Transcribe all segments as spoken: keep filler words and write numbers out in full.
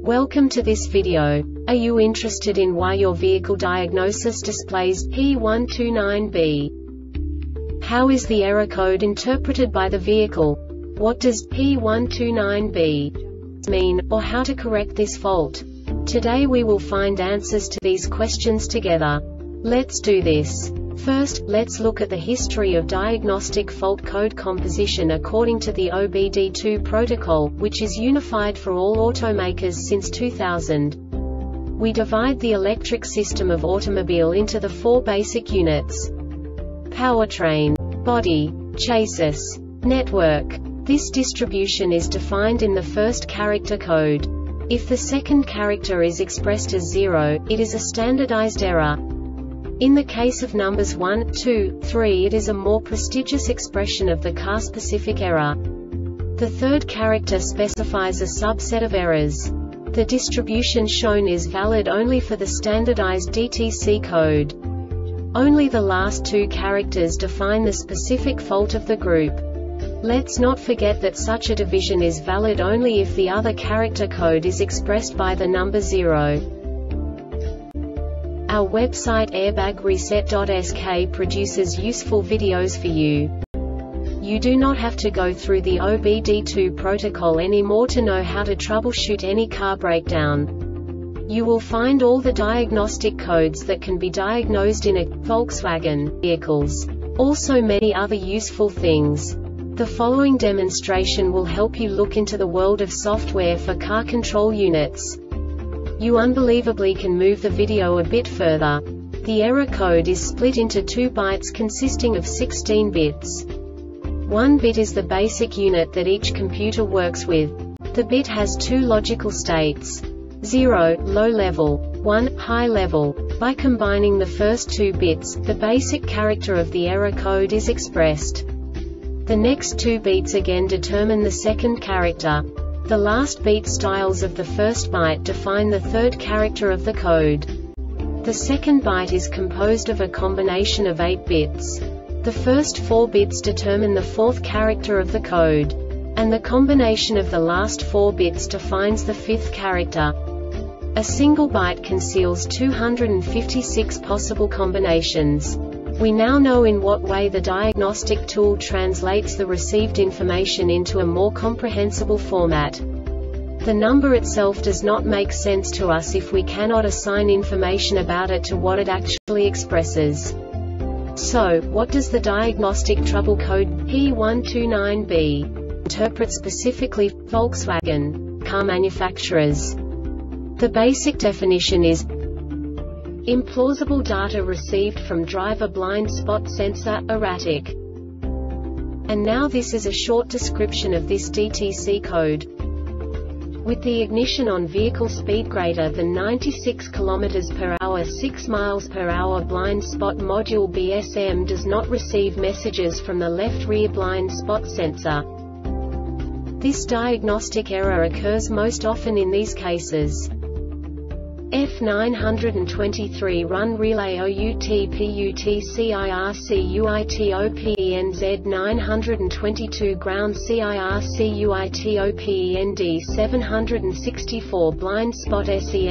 Welcome to this video. Are you interested in why your vehicle diagnosis displays P one two nine B? How is the error code interpreted by the vehicle? What does P one two nine B mean, or how to correct this fault? Today we will find answers to these questions together. Let's do this. First, let's look at the history of diagnostic fault code composition according to the O B D two protocol, which is unified for all automakers since two thousand. We divide the electric system of automobile into the four basic units: powertrain, body, chassis, network. This distribution is defined in the first character code. If the second character is expressed as zero, it is a standardized error. In the case of numbers one, two, three, it is a more prestigious expression of the car-specific error. The third character specifies a subset of errors. The distribution shown is valid only for the standardized D T C code. Only the last two characters define the specific fault of the group. Let's not forget that such a division is valid only if the other character code is expressed by the number zero. Our website airbag reset dot S K produces useful videos for you. You do not have to go through the O B D two protocol anymore to know how to troubleshoot any car breakdown. You will find all the diagnostic codes that can be diagnosed in a Volkswagen vehicles. Also many other useful things. The following demonstration will help you look into the world of software for car control units. You unbelievably can move the video a bit further. The error code is split into two bytes consisting of sixteen bits. One bit is the basic unit that each computer works with. The bit has two logical states: zero, low level, one, high level. By combining the first two bits, the basic character of the error code is expressed. The next two beats again determine the second character. The last beat styles of the first byte define the third character of the code. The second byte is composed of a combination of eight bits. The first four bits determine the fourth character of the code. And the combination of the last four bits defines the fifth character. A single byte conceals two hundred fifty-six possible combinations. We now know in what way the diagnostic tool translates the received information into a more comprehensible format. The number itself does not make sense to us if we cannot assign information about it to what it actually expresses. So, what does the diagnostic trouble code P one two nine B interpret specifically for Volkswagen car manufacturers? The basic definition is implausible data received from driver blind spot sensor, erratic. And now this is a short description of this D T C code. With the ignition on vehicle speed greater than ninety-six kilometers per hour, six miles per hour, blind spot module B S M does not receive messages from the left rear blind spot sensor. This diagnostic error occurs most often in these cases: F nine twenty-three run relay O U T P U T C I R C U I T O P E N Z nine twenty-two ground C I R C U I T O P E N D seven sixty-four blind spot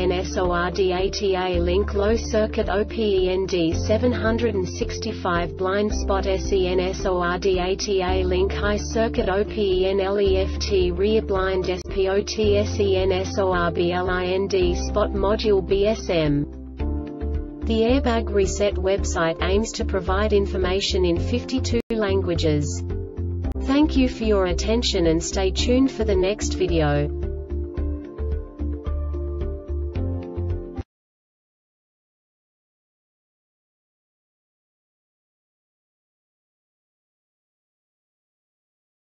SENSORDATA link low circuit O P E N D seven sixty-five blind spot SENSORDATA link high circuit O P E N left rear blind SPOT SENSORBLIND spot module B S M. The Airbag Reset website aims to provide information in fifty-two languages. Thank you for your attention and stay tuned for the next video.